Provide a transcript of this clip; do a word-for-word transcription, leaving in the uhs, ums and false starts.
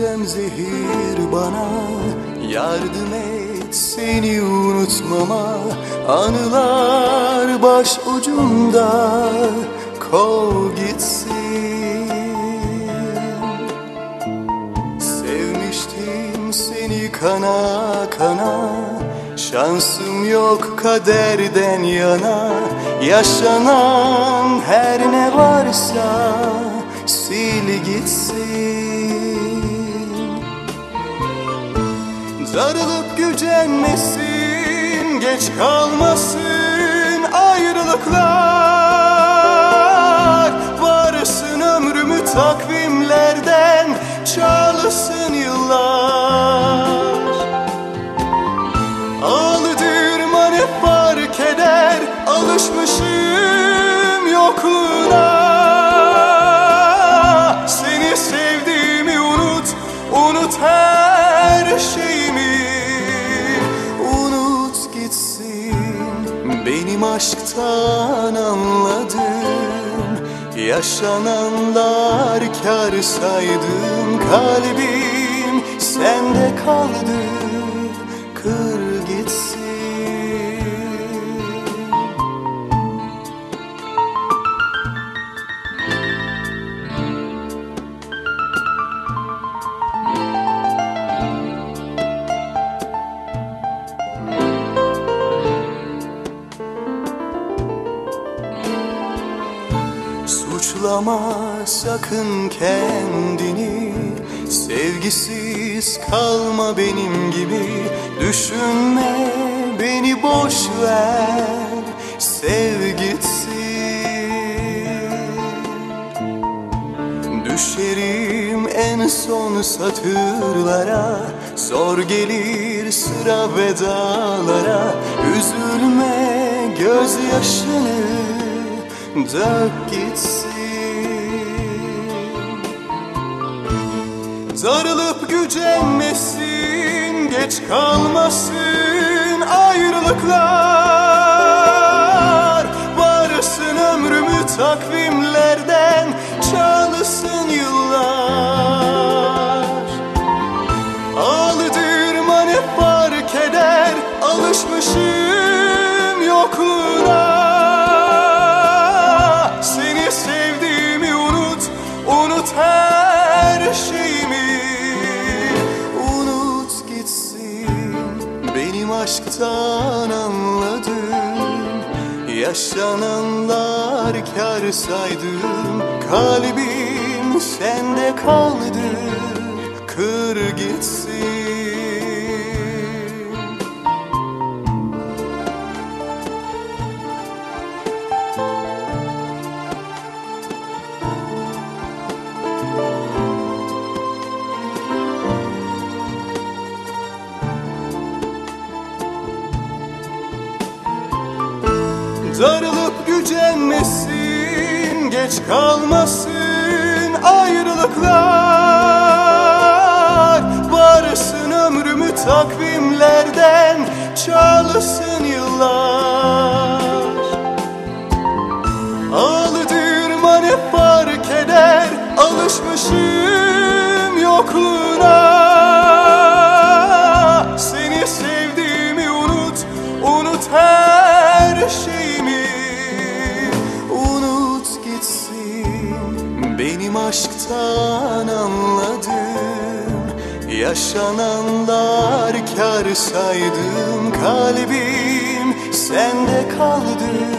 zemzehir bana, yardım et seni unutmama. Anılar baş ucunda, kov gitsin. Sevmiştim seni kana kana, şansım yok kaderden yana. Yaşanan her ne varsa sil gitsin. Darılıp gücenmesin, geç kalmasın ayrılıklar. Varsın ömrümü takvimlerden çalsın yıllar. Aldırman hep var keder, alışmışım yokluğuna. Seni sevdiğimi unut, unut her şeyimi. Unut gitsin, benim aşktan anladım. Yaşananlar kâr saydım, kalbim sende kaldı. Kır gitsin. Suçlama sakın kendini, sevgisiz kalma benim gibi. Düşünme beni, boş ver, sev gitsin. Düşerim en son satırlara, zor gelir sıra vedalara. Üzülme, gözyaşını dök gitsin. Darılıp gücenmesin, geç kalmasın ayrılıklar. Varsın ömrümü takvimlerden çalsın yıllar. Aldırman hep var keder, alışmışım yokluğuna. Seni sevdiğimi unut, unut her şeyimi. Unut gitsin, benim aşktan anladım. Yaşananlar kâr saydım, kalbim sende kaldı. Kır gitsin. Darılıp gücenmesin, geç kalmasın ayrılıklar. Varsın ömrümü takvimlerden çalsın yıllar. Aldırman hep var keder, alışmışım yokluğuna. Seni sevdiğimi unut, unut her şeyimi. Unut gitsin, benim aşktan anladım. Yaşananlar kâr saydım, kalbim sende kaldı.